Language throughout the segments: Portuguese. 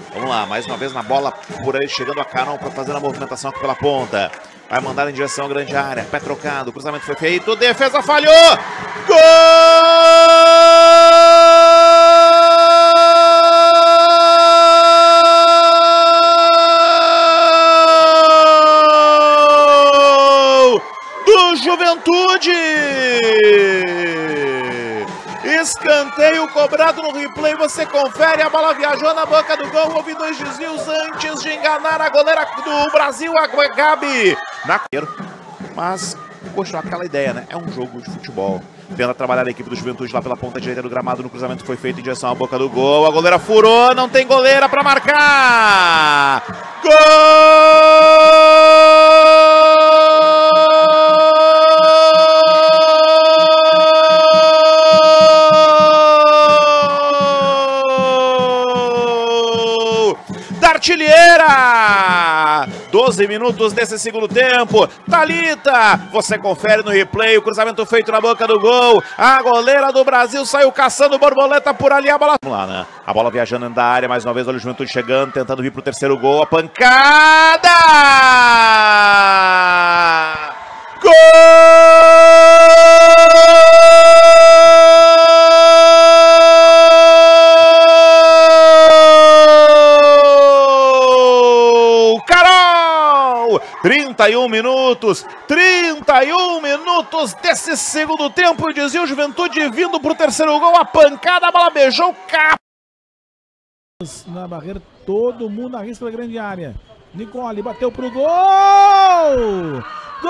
Vamos lá, mais uma vez na bola por aí, chegando a Carol para fazer a movimentação aqui pela ponta. Vai mandar em direção à grande área. Pé trocado, cruzamento foi feito, defesa falhou! Gol! Do Juventude! Escanteio cobrado no replay, você confere, a bola viajou na boca do gol, houve 2 desvios antes de enganar a goleira do Brasil, a Gabi. Mas continuar aquela ideia, né? É um jogo de futebol. Tenta trabalhar a equipe do Juventude lá pela ponta direita do gramado, no cruzamento foi feito em direção à boca do gol, a goleira furou, não tem goleira para marcar! Gol! Artilheira! 12 minutos desse segundo tempo. Thalita, você confere no replay, o cruzamento feito na boca do gol. A goleira do Brasil saiu caçando borboleta por ali, a bola... Vamos lá, né? A bola viajando dentro da área, mais uma vez, olha o Juventude chegando, tentando vir pro terceiro gol. A pancada! Gol! Carol! 31 minutos desse segundo tempo, dizia o Juventude vindo pro terceiro gol, a pancada, a bola beijou o cap. Na barreira, todo mundo arrisca da grande área. Nicole bateu pro gol!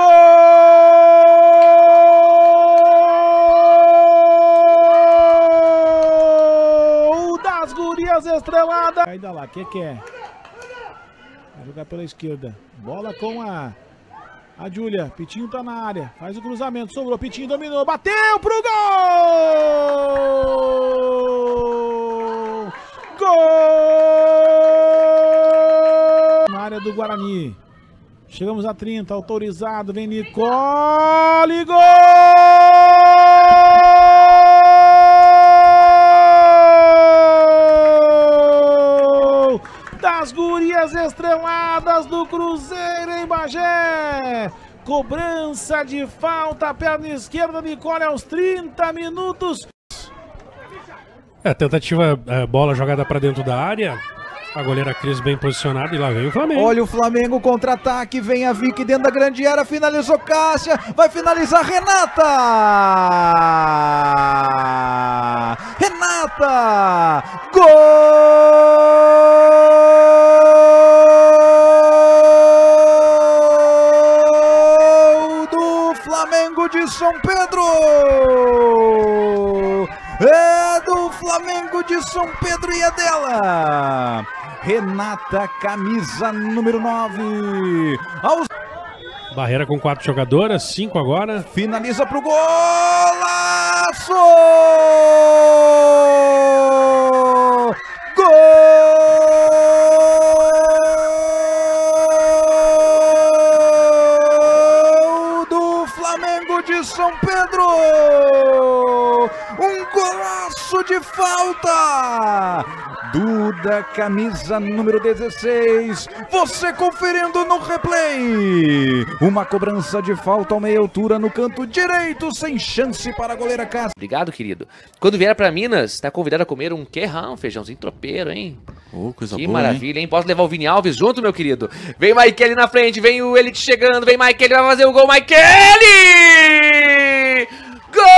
Gol das gurias estreladas! Ainda lá, que é? Vai jogar pela esquerda. Bola com a Júlia. Pitinho tá na área. Faz o cruzamento. Sobrou. Pitinho dominou. Bateu pro gol! Gol! Na área do Guarani. Chegamos a 30. Autorizado. Vem Nicole. Gol! Das gurias estreladas do Cruzeiro em Bagé. Cobrança de falta, perna esquerda, Nicole aos 30 minutos. Tentativa, bola jogada para dentro da área. A goleira Cris bem posicionada e lá vem o Flamengo. Olha o Flamengo, contra-ataque, vem a Vicky dentro da grande área, finalizou Cássia, vai finalizar Renata! Renata! Gol do Flamengo de São Pedro! É do Flamengo de São Pedro e é dela! Renata, camisa número 9. Barreira com 4 jogadoras, 5 agora. Finaliza pro golaço! Gol do Flamengo de São Pedro! Um golaço de falta! Duda, camisa número 16, você conferindo no replay, uma cobrança de falta ao meia altura no canto direito, sem chance para a goleira Cássia. Obrigado, querido. Quando vier para Minas, tá convidado a comer um querrão, feijãozinho tropeiro, hein? Coisa que boa, maravilha, hein? Posso levar o Vini Alves junto, meu querido? Vem Maikele na frente, vem o Elite chegando, vem Maikele, vai fazer o gol, Maikele! Gol!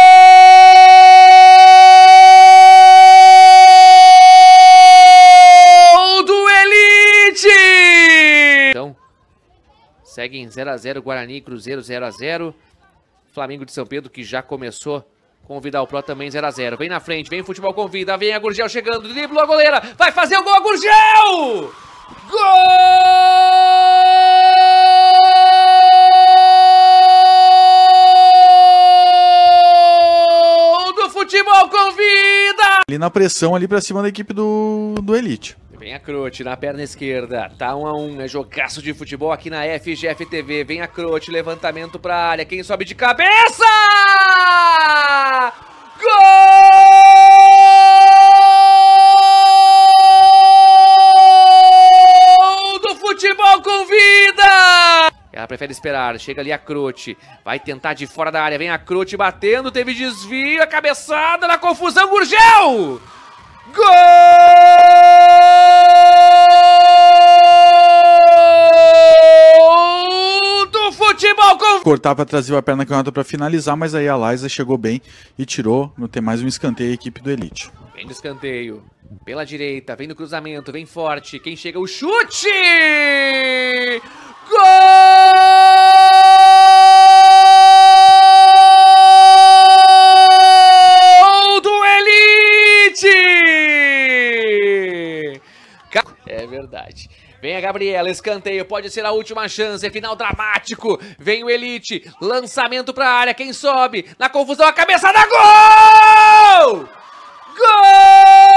Segue em 0 a 0, Guarani e Cruzeiro 0 a 0. Flamengo de São Pedro, que já começou com o Vidal Pro também 0 a 0. Vem na frente, vem o futebol convida, vem a Gurgel chegando, driblou a goleira, vai fazer o gol a Gurgel! Gol do futebol convida! Ali na pressão, ali pra cima da equipe do Elite. Vem a Crote na perna esquerda, tá 1 a 1, é jogaço de futebol aqui na FGF TV. Vem a Crote, levantamento pra área, quem sobe de cabeça? Gol esperar. Chega ali a Croce. Vai tentar de fora da área. Vem a Croce batendo. Teve desvio. A cabeçada na confusão. Gurgel! Gol do Futebol Convida! Cortar para trazer a perna canhota para finalizar, mas aí a Laisa chegou bem e tirou. Não tem mais um escanteio a equipe do Elite. Vem do escanteio. Pela direita. Vem no cruzamento. Vem forte. Quem chega? O chute! Gol do Elite! É verdade. Vem a Gabriela, escanteio, pode ser a última chance, é final dramático. Vem o Elite, lançamento pra área, quem sobe? Na confusão, a cabeçada, gol! Gol!